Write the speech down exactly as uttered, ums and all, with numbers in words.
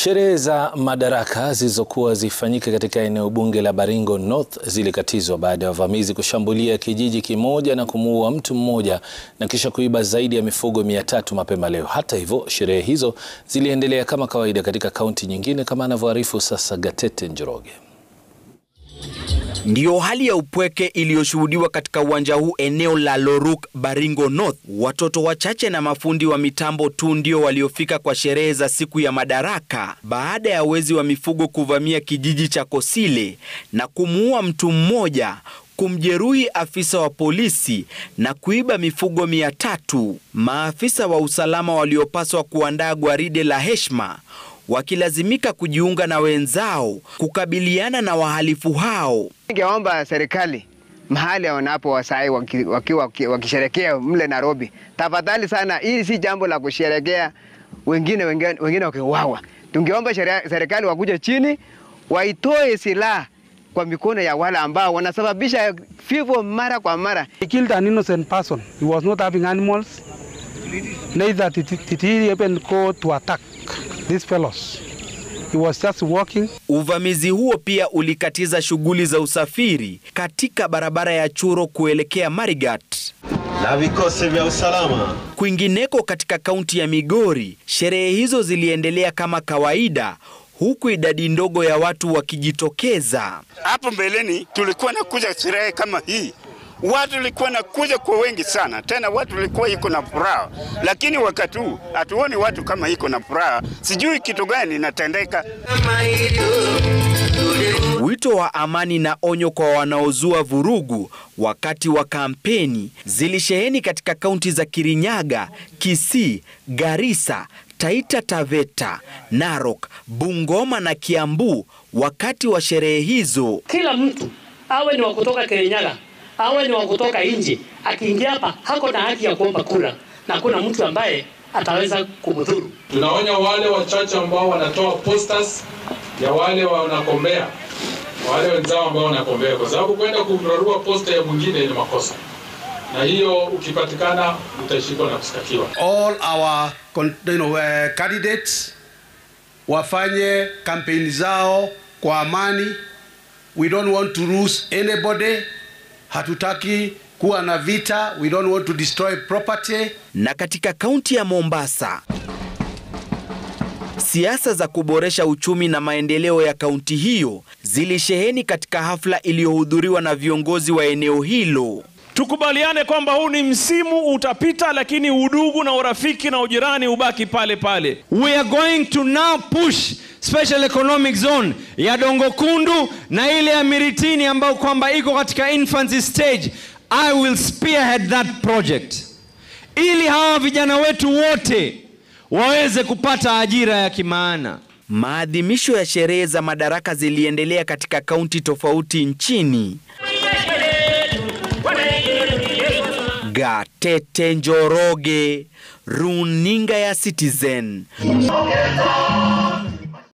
Sherehe za Madaraka zilizokuwa zifanyike katika eneo bunge la Baringo North zilikatizwa baada ya wavamizi kushambulia kijiji kimoja na kumuua mtu mmoja na kisha kuiba zaidi ya mifugo mia tatu mapema leo. Hata hivyo, sherehe hizo ziliendelea kama kawaida katika kaunti nyingine, kama anavyoarifu sasa Gatete Njoroge. Ndiyo hali ya upweke iliyoshuhudiwa katika uwanja huu eneo la Loruk Baringo North. Watoto wachache na mafundi wa mitambo tu ndio waliofika kwa sherehe za siku ya Madaraka baada ya wezi wa mifugo kuvamia kijiji cha Kosile na kumuua mtu mmoja, kumjeruhi afisa wa polisi na kuiba mifugo mia tatu. Maafisa wa usalama waliopaswa kuandaa gwaride la heshima wakilazimika kujiunga na wenzao kukabiliana na wahalifu hao. Ningeomba serikali mahali wanapo wasai wakiwa wakisherekea mle Nairobi, tafadhali sana, hili si jambo la kusherekea wengine wengine wengine wakiuawa. Tungeomba serikali wakuje chini waitoe silaha kwa mikono ya wale ambao wanasababisha vifo mara kwa mara. He killed an innocent person. He was not having animals. Neither did he even go to attack these fellows. He was just walking. Uvamizi huo pia ulikatiza shughuli za usafiri katika barabara ya Churo kuelekea Marigat na vikosi vya usalama. Kwingineko katika kaunti ya Migori, sherehe hizo ziliendelea kama kawaida, huku idadi ndogo ya watu wakijitokeza. Hapo mbeleni tulikuwa na kuja sherehe kama hii, watu walikuwa na kuja kwa wengi sana, tena watu walikuwa iko na furaha, lakini wakati huu hatuoni watu kama iko na furaha. Sijui kitu gani inatendeka. Wito wa amani na onyo kwa wanaozua vurugu wakati wa kampeni zilisheheni katika kaunti za Kirinyaga, Kisii, Garissa, Taita Taveta, Narok, Bungoma na Kiambu wakati wa sherehe hizo. Kila mtu awe ni wa kutoka Kirinyaga, awe ni wa kutoka nje, akiingia hapa hako na haki ya kuomba kura na kuna mtu ambaye ataweza kumdhuru. Tunaonya wale wachache ambao wanatoa posters ya wale wanakombea, wale wenzao ambao wanakombea, kwa sababu kwenda kurarua poster ya mwingine ni makosa. Na hiyo ukipatikana utashikwa na kushtakiwa. All our you know, uh, candidates wafanye kampeni zao kwa amani. We don't want to lose anybody. Hatutaki kuwa na vita. We don't want to destroy property. Na katika kaunti ya Mombasa, siasa za kuboresha uchumi na maendeleo ya kaunti hiyo zilisheheni katika hafla iliyohudhuriwa na viongozi wa eneo hilo. Tukubaliane kwamba huu ni msimu, utapita, lakini udugu na urafiki na ujirani ubaki pale pale. We are going to now push special economic zone ya Dongo Kundu na ile ya Miritini ambao kwamba iko katika infancy stage. I will spearhead that project ili hawa vijana wetu wote waweze kupata ajira ya kimaana. Maadhimisho ya sherehe za Madaraka ziliendelea katika kaunti tofauti nchini. Gatete Njoroge, runinga ya Citizen.